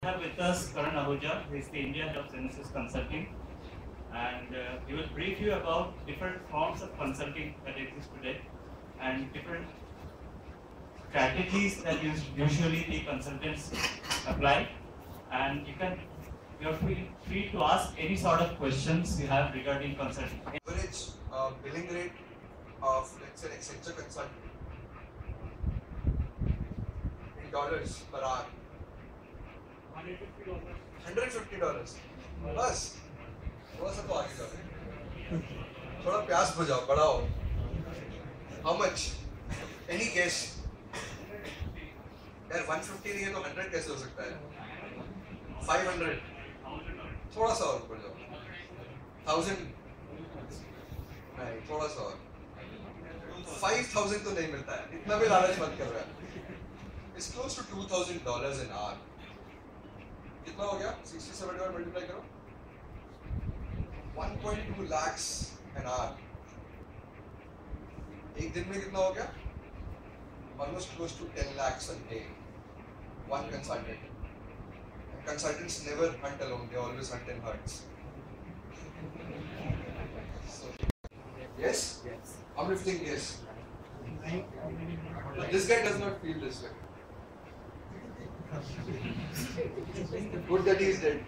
We have with us Karan Ahuja, who is the Indian Head of Genesis Consulting, and he will brief you about different forms of consulting that exist today and different strategies that usually the consultants apply. And you're free to ask any sort of questions you have regarding consulting. Average billing rate of, let's say, Accenture consultant in dollars per hour. $150 बस थोड़ा सा तो आगे जाओ, थोड़ा प्यास बुझाओ, बढ़ाओ. How much? Any guess? यार 150 नहीं है तो 100 कैसे हो सकता है? 500. थोड़ा सा और ऊपर जाओ. 1000 नहीं, थोड़ा सा और. 5000 तो नहीं मिलता है, इतना भी लालच मत कर रहा है. It's close to $2000 an hour. कितना हो गया? 67 और मल्टीप्लाई करो. 1.2 lakhs an hour. एक दिन में कितना हो गया? Almost close to 10 lakhs a day. One consultant. And consultants never hunt alone; they always hunt in herds. So, yes? Yes. I'm lifting yes. But this guy does not feel this way. Good that he is dead.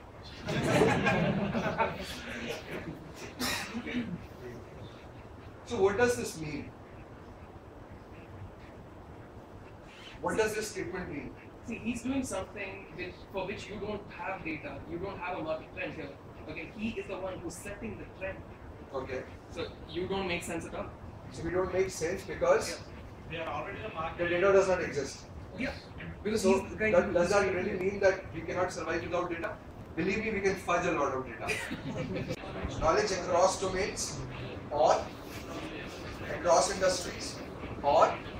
So what does this mean? What does this statement mean? See, he's doing something for which you don't have data. You don't have a market trend here. Okay, he is the one who's setting the trend. Okay. So you don't make sense at all. So we don't make sense because They are already the the market. data does not exist. Yeah, because So he's the guy. does that really mean that we cannot survive without data? Believe me, we can fudge a lot of data. Knowledge across domains or across industries or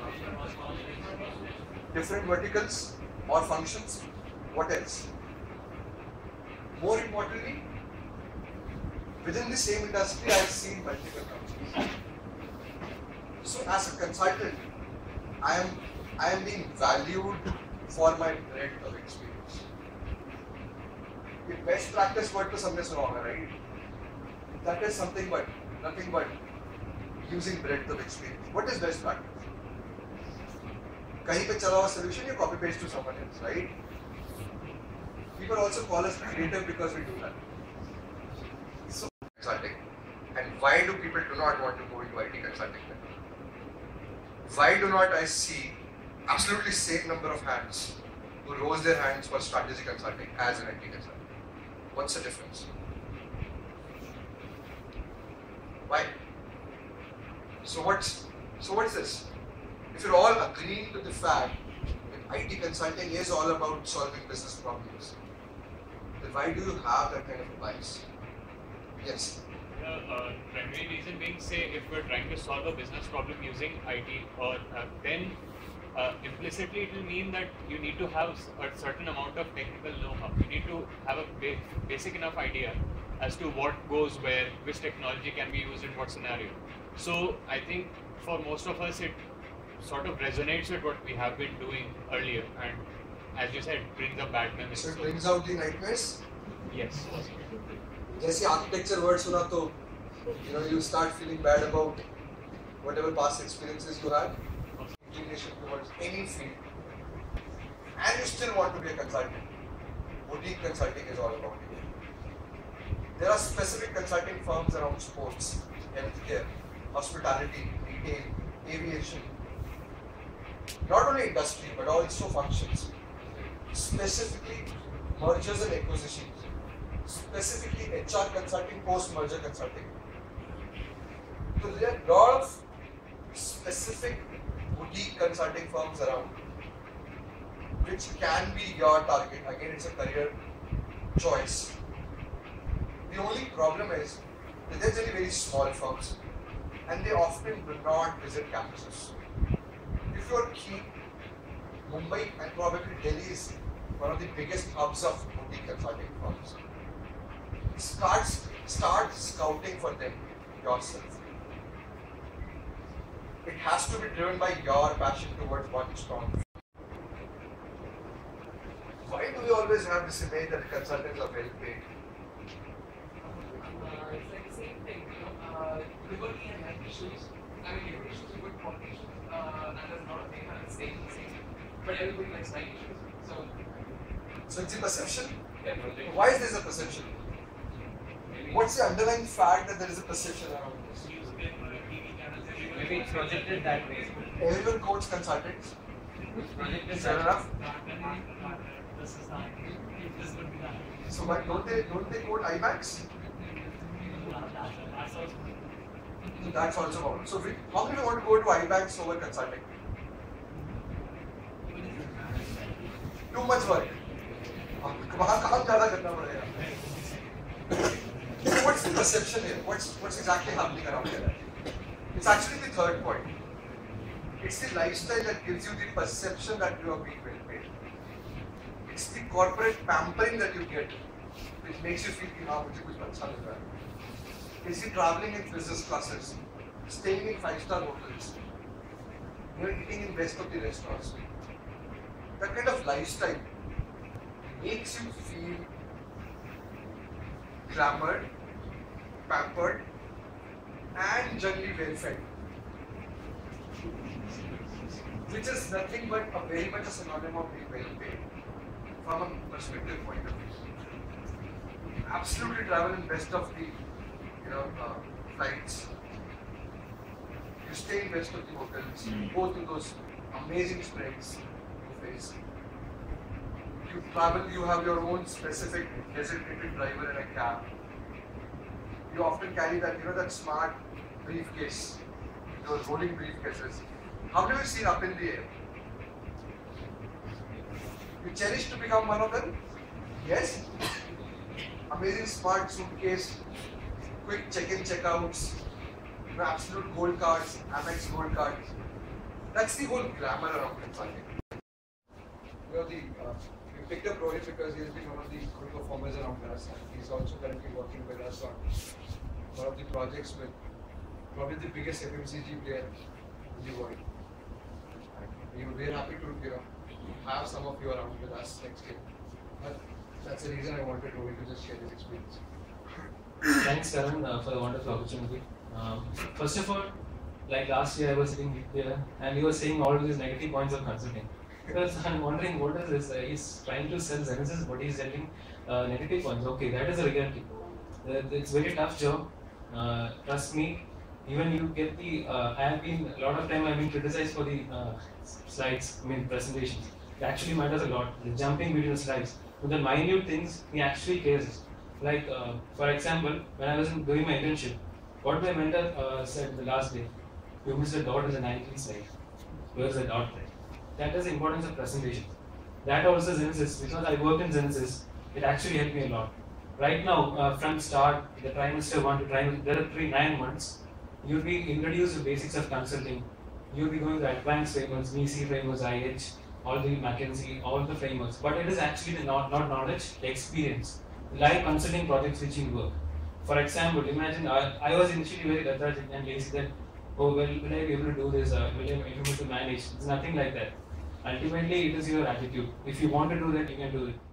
different verticals or functions. What else? More importantly, within the same industry, I've seen multiple companies. So as a consultant, I am being valued for my breadth of experience. The best practice word to सबने सुना होगा, right? That is nothing but using breadth of experience. What is best practice? कहीं पे चला हुआ solution you copy paste to someone else, right? People also call us creative because we do that. So consulting, and why do people do not want to go into IT consulting? Why do not I see absolutely same number of hands who rose their hands for strategy consulting as an IT consultant? What's the difference? Why? So what's this? If you're all agreeing to the fact that IT consulting is all about solving business problems, then why do you have that kind of a bias? Yes. The primary reason being, say, if we're trying to solve a business problem using IT, or then implicitly it will mean that you need to have a certain amount of technical know-how. You need to have a basic enough idea as to what goes where, which technology can be used in what scenario. So I think for most of us, it sort of resonates with what we have been doing earlier, and as you said, brings up bad memories. So it brings out the nightmares. Yes. जैसे architecture word सुना तो you start feeling bad about whatever past experiences you had, inclination towards any field, and you still want to be a consultant. Boutique consulting is all about it. There are specific consulting firms around sports, healthcare, hospitality, retail, aviation, not only industry but also functions, specifically mergers and acquisitions, specifically HR consulting, post-merger consulting. So there are a lot of specific boutique consulting firms around which can be your target. Again, it's a career choice. The only problem is that they're very, very small firms and they often do not visit campuses. If you're keen, Mumbai and probably Delhi is one of the biggest hubs of boutique consulting firms. Start scouting for them yourself. It has to be driven by your passion towards one strong. Why do we always have this image that consultants are well paid? It's like the same thing, Liberty and Nike shoes. I mean, Liberty shoes are good quality shoes, and there's a lot of data at stake in the season. But everybody likes Nike shoes. So it's a perception? Yeah, Why is there a perception? What's the underlying fact that there is a perception around this? Maybe it's projected that way. Everyone quotes consultants. It's projected Fair that enough. This is not. This would be that. So why don't they quote IMAX? That's also. So that's also about. So how many want to go to IMAX over consulting? Too much work. वहाँ काम ज़्यादा करना पड़ेगा. What's the perception here? What's exactly happening around here? It's actually the third point. It's the lifestyle that gives you the perception that you are being well paid. It's the corporate pampering that you get, which makes you feel कि हाँ मुझे कुछ अच्छा मिल रहा है. It's the traveling in business classes, staying in 5-star hotels, eating in best of the restaurants. That kind of lifestyle makes you feel glamoured, pampered, and generally well fed. Which is nothing but a very much a synonym of being well paid from a perspective point of view. Absolutely travel in best of the flights. You stay in best of the hotels, go to those amazing spreads buffets. You travel, you have your own specific designated driver in a cab. You often carry that, that smart briefcase, those rolling briefcases. How many of you seen Up in the Air? You cherish to become one of them? Yes? Amazing smart suitcase, quick check-in, check-outs, absolute gold cards, Amex gold cards. That's the whole glamour around consulting. We picked up Rohit because he has been one of the good performers around us, and he's also currently working with us on one of the projects with probably the biggest FMCG player in the world. And we're happy to have some of you around with us next year. But that's the reason I wanted Rohit to just share his experience. Thanks, Karan, for the wonderful opportunity. First of all, like last year I was sitting here and he was saying all these negative points of consulting. Because I'm wondering what is this? He's trying to sell Genesis, but he's selling negative points. Okay, that is a reality. It's a very tough job. Trust me. Even you get the. I have been a lot of time. I've been criticized for the slides. Presentations. It actually matters a lot. The jumping between the slides. But the minute things he actually cares. Like for example, when I was doing my internship, what my mentor said the last day. You missed a dot in the 19th slide. Where's the dot there? That is the importance of presentation. That also Genesis, because I worked in Genesis, it actually helped me a lot. Right now, from start, the trimester 1 to trimester, there are 9 months. You'll be introduced to basics of consulting. You'll be going to advanced frameworks, VC frameworks, IH, all the McKinsey, all the frameworks. But it is actually not knowledge, the experience. Live consulting projects which you work. For example, imagine I was initially very lethargic and lazy that, oh, will I be able to do this? Will I be able to manage? It's nothing like that. Ultimately, it is your attitude. If you want to do that, you can do it.